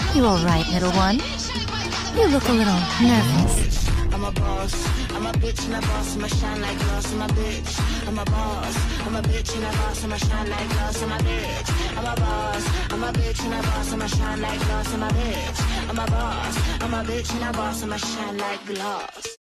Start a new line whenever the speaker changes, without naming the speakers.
You all right, little one? You look a little nervous.
I'm a boss, I'm a bitch and a boss, I'ma shine like glass, I'm a bitch. I'm a boss, I'm a bitch and a boss, I'ma shine like glass, I'm a bitch. I'm a boss, I'm a bitch and a boss, I'ma shine like glass, I'm a bitch. I'm a boss, I'm a bitch and a boss, I'ma shine like glass.